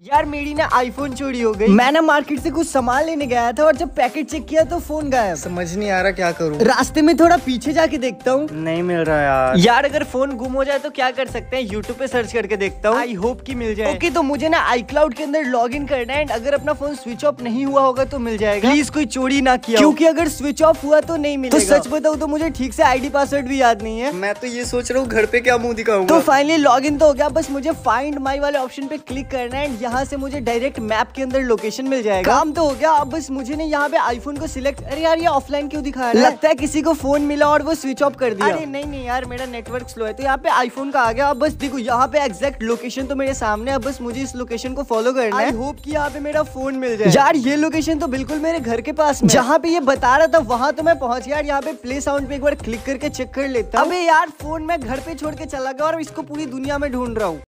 यार मेरी ना आईफोन चोरी हो गई। मैं ना मार्केट से कुछ सामान लेने गया था और जब पैकेट चेक किया तो फोन गायब। समझ नहीं आ रहा क्या करूं। रास्ते में थोड़ा पीछे जाके देखता हूँ, नहीं मिल रहा यार। यार अगर फोन गुम हो जाए तो क्या कर सकते हैं, यूट्यूब पे सर्च करके देखता हूँ, आई होप कि मिल जाए। ओके तो मुझे ना iCloud के अंदर लॉग इन करना है, अगर अपना फोन स्विच ऑफ नहीं हुआ होगा तो मिल जाएगा। प्लीज कोई चोरी ना किया, क्योंकि अगर स्विच ऑफ हुआ तो नहीं मिलेगा। तो सच बताऊँ तो मुझे ठीक से आईडी पासवर्ड भी याद नहीं है। मैं तो ये सोच रहा हूँ घर पे क्या मुंह दिखाऊंगा। तो फाइनली लॉग इन तो हो गया, बस मुझे फाइंड माई वाले ऑप्शन पे क्लिक करना है। यहाँ से मुझे डायरेक्ट मैप के अंदर लोकेशन मिल जाएगा। काम तो हो गया, अब बस मुझे ना यहाँ पे आईफोन को सिलेक्ट। अरे यार ये ऑफलाइन क्यों दिखा रहा है? लगता है किसी को फोन मिला और वो स्विच ऑफ कर दिया। अरे नहीं यार मेरा नेटवर्क स्लो है। तो यहाँ पे आईफोन का आ गया। अब बस देखो यहाँ पे एग्जैक्ट लोकेशन तो मेरे सामने। अब बस मुझे इस लोकेशन को फॉलो करना है। आई होप कि यहाँ पे मेरा फोन मिल जाए। यार ये लोकेशन तो बिल्कुल मेरे घर के पास में, जहाँ पे ये बता रहा था वहाँ तो मैं पहुंच गया। यहाँ पे प्ले साउंड पे एक बार क्लिक करके चेक कर लेता हूँ। अबे यार फोन मैं घर पे छोड़ के चला गया और इसको पूरी दुनिया में ढूंढ रहा हूँ।